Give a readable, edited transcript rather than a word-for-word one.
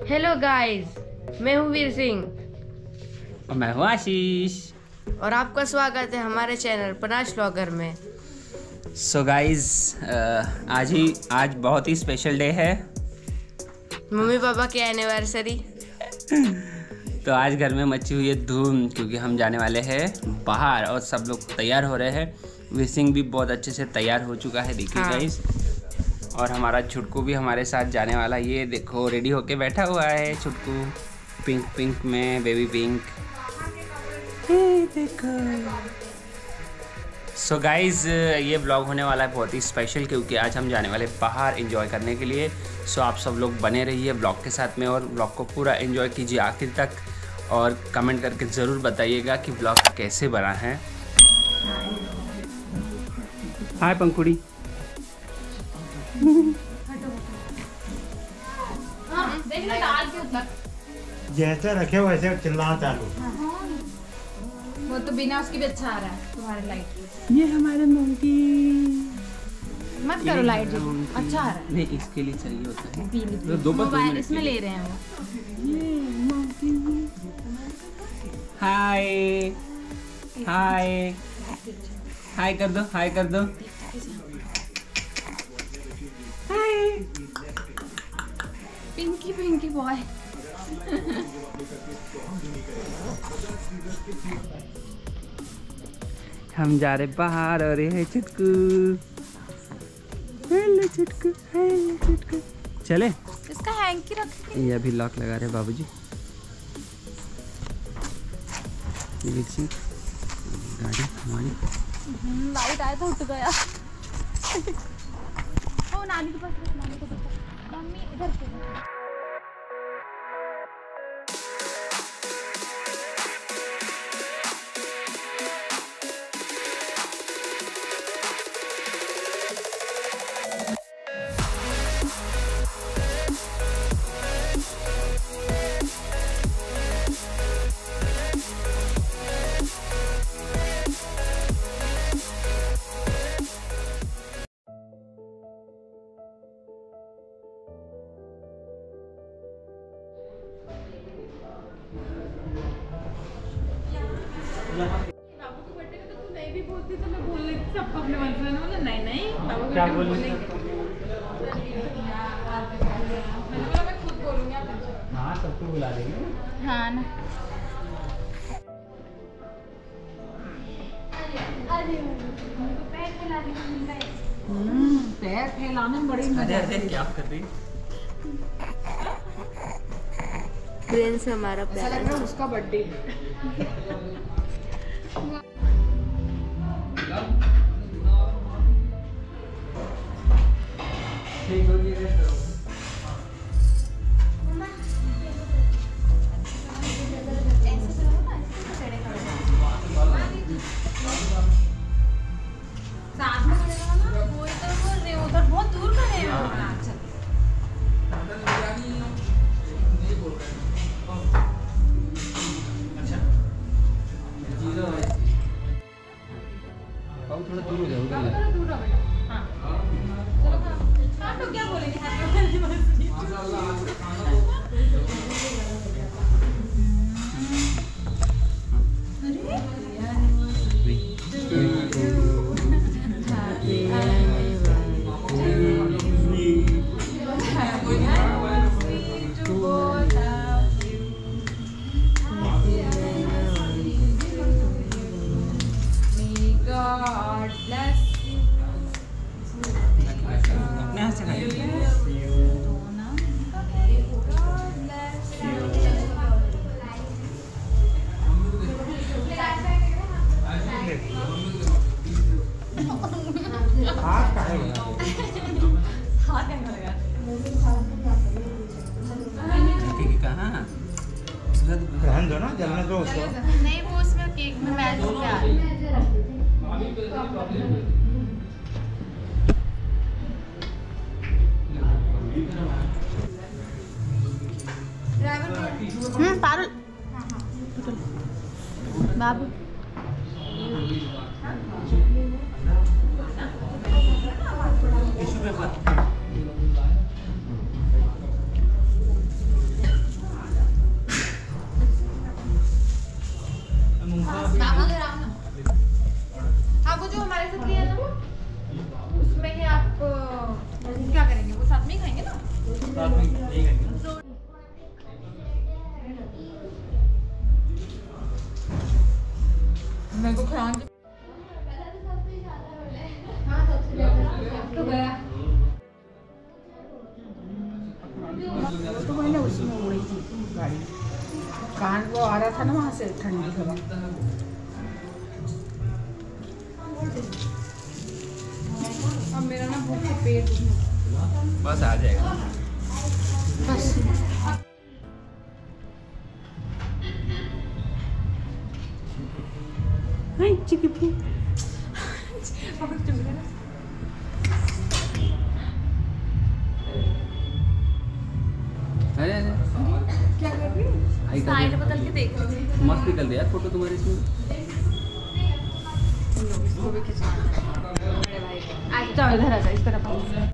Hello guys, मैं हूँ वीर सिंह और मैं हूँ आशीष और आपका स्वागत है हमारे चैनल पनाश व्लॉगर में। सो गाइस, आज बहुत ही स्पेशल डे है। मम्मी पापा की एनिवर्सरी। तो आज घर में मची हुई है धूम, क्योंकि हम जाने वाले हैं बाहर और सब लोग तैयार हो रहे हैं। वीर सिंह भी बहुत अच्छे से तैयार हो चुका है, देखिए गाइस। और हमारा छुटकू भी हमारे साथ जाने वाला, ये देखो रेडी होके बैठा हुआ है छुटकू, पिंक पिंक में, बेबी पिंक। देखो। सो गाइज, ये ब्लॉग होने वाला है बहुत ही स्पेशल, क्योंकि आज हम जाने वाले बाहर एंजॉय करने के लिए। सो आप सब लोग बने रहिए ब्लॉग के साथ में और ब्लॉग को पूरा एंजॉय कीजिए आखिर तक, और कमेंट करके ज़रूर बताइएगा कि ब्लॉग कैसे बना है। हाय पंखुड़ी। जैसे रखे वैसे चिल्लाना चालू। वो तो बिना उसकी भी अच्छा आ रहा है तुम्हारे लाइट। ये हमारे मंकी। मत करो लाइट जो अच्छा आ रहा है। नहीं, इसके लिए चाहिए होता है पीली दो मोबाइल इसमें ले रहे हैं वो। हाय हाय हाय कर दो, हाय कर दो। Hi Pinky Pinky bye. हम जा रहे बाहर और ये है छुटकू। Hello छुटकू, hello छुटकू। चले, इसका हैंकी रख। ये अभी लॉक लगा रहे बाबूजी। गाड़ी हमारी लाइट आया तो उठ गया। ओ नानी के पास, नानी को देखो। मम्मी इधर से। बाबू को बर्थडे में तो तू नहीं भी बोलती तो मैं बोल रही थी सबको अपने मन से। बोला नहीं बाबू क्या बोलेंगे। मैंने बोला मैं खुद बोलूंगी। हाँ, सबको बुला देंगे। हाँ ना। पैर फैलाने में बड़ी मजा आती है। क्या कर रही? प्रिंस हमारा प्यारा है। उसका बर्थडे। साथ में खड़े रहो ना, वो इधर बोल रहे हो, उधर बहुत दूर खड़े हैं। अच्छा थोड़ा दूर हो जाओ। दूर रहो बेटा। हाँ चलो आप लोग क्या बोलेंगे happy anniversary. God bless you. अपने हाथ से खाइए। God bless you. हाथ काहे लगा? हाथ कैसे लगा? देखिए कहाँ? रहने दो ना, जलने दो उसको। नहीं वो उसमें केक में मैच हो गया। पारुल बाबू टिश्यू पेपर। मैंने उसमें उड़ी थी गाड़ी, कान वो आ रहा था ना वहाँ से ठंडी हवा। अब मेरा ना भूख से पेट दुखने बस आ जाएगा। बस चिकपू अब चुप गया ना। अरे अरे क्या कर रही है? साइड बदल के देख रही थी। मस्त निकल रही है यार फोटो तुम्हारी इसमें। इसको भी खिंचवाना है। आज जाओ इधर आ जाओ इस तरफ आओ।